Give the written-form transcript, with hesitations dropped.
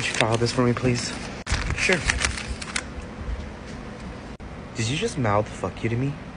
Could you file this for me, please? Sure. Did you just mouth fuck you to me?